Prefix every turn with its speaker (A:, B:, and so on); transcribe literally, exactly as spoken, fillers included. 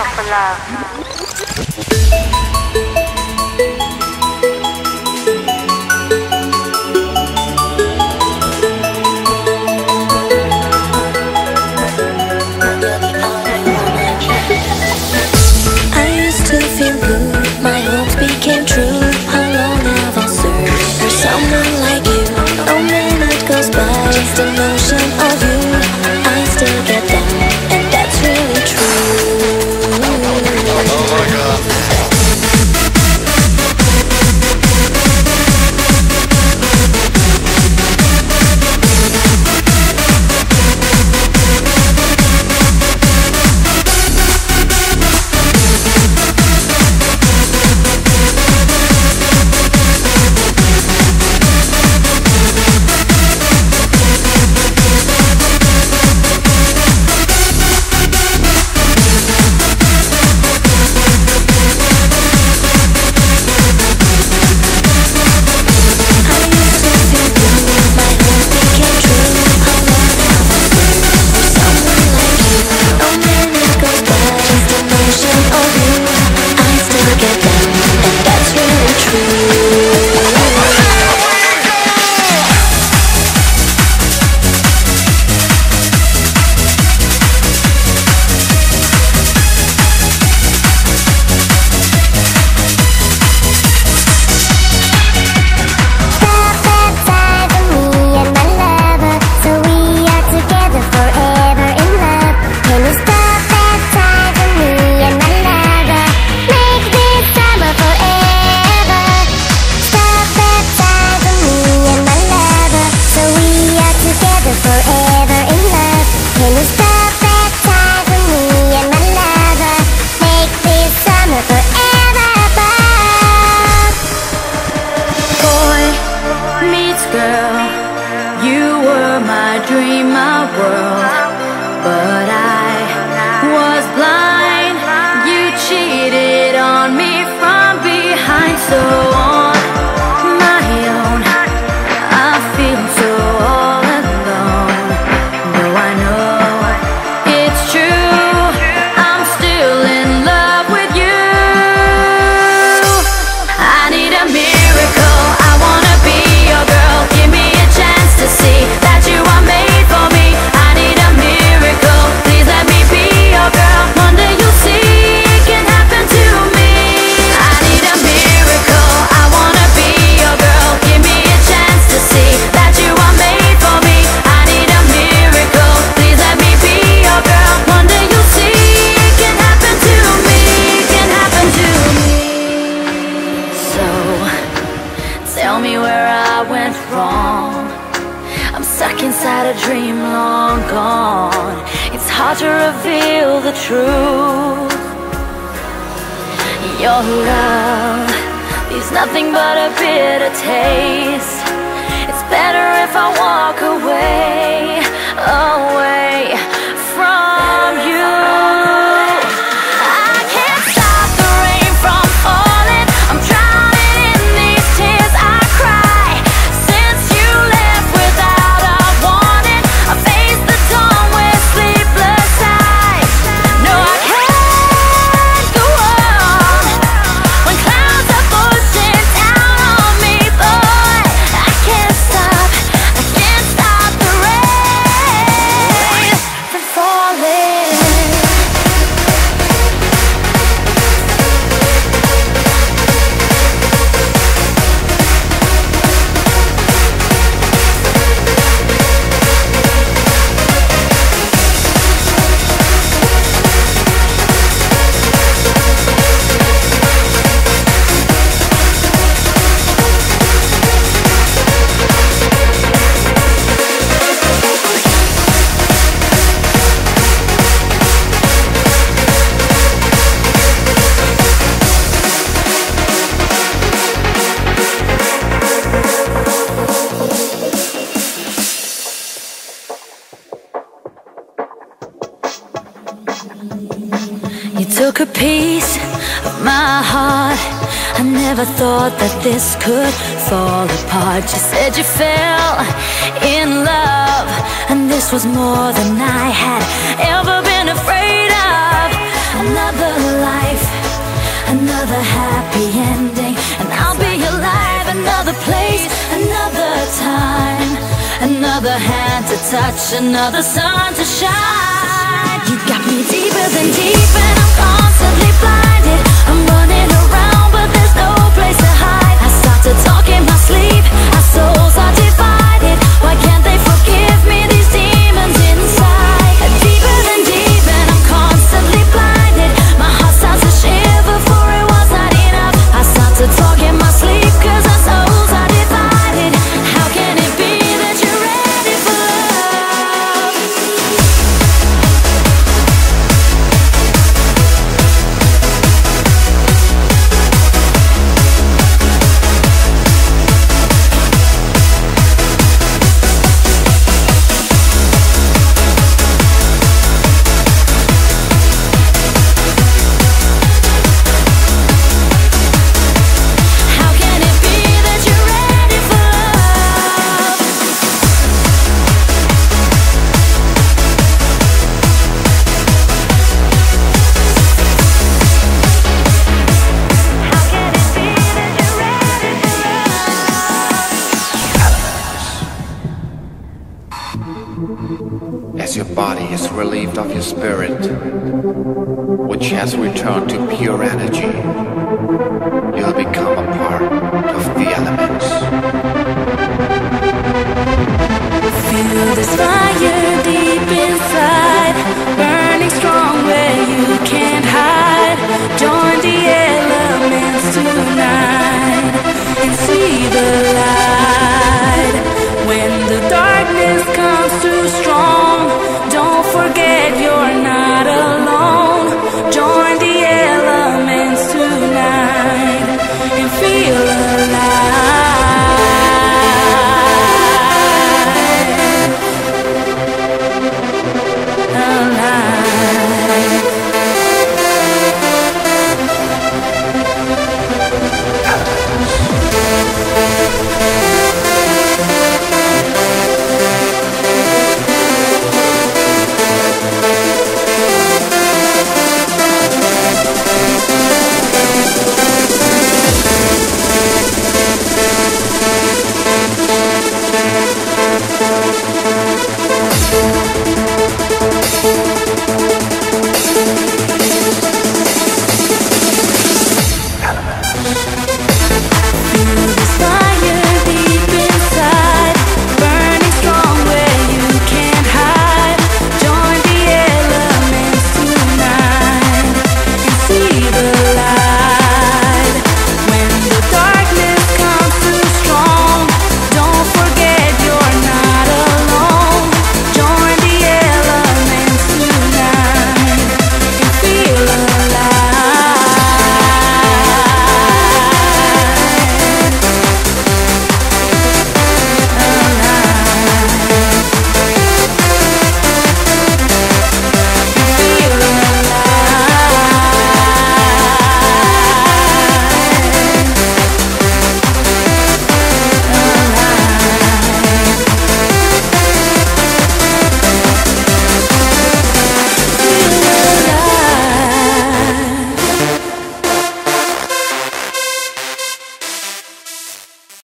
A: for love.
B: Became true. How long have I searched for someone like you? No minute goes by, it's the notion of you. I still get down, and that's really true. Oh my God.
C: took a piece of my heart. I never thought that this could fall apart. You said you fell in love, and this was more than I had ever been afraid of. another life, another happy ending, and I'll be alive. Another place, another time, another hand to touch, another sun to shine. You got me deeper than deep, and I'm constantly blinded. I'm running around, but there's no place to hide. I start to talk in my sleep, our souls are divided. Why can't they forgive me, these demons inside? Deeper than deep, and I'm constantly blinded. My heart starts to shiver, for it was not enough. I start to talk in my sleep, cause our souls are divided. How can it be that you're ready for love? How can it be that you're ready for love? How can it be that you're ready for love?
A: As your body is relieved of your spirit, which has returned to pure energy, you'll be